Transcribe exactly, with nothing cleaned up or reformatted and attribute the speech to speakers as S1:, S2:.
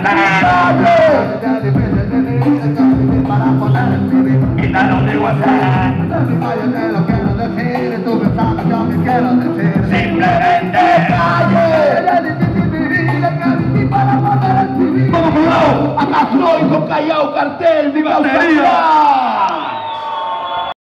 S1: Quítalo de WhatsApp. Simplemente
S2: ¡Vamos, cuidado! ¡Acá soy con Callao Cartel! ¡Mi batería!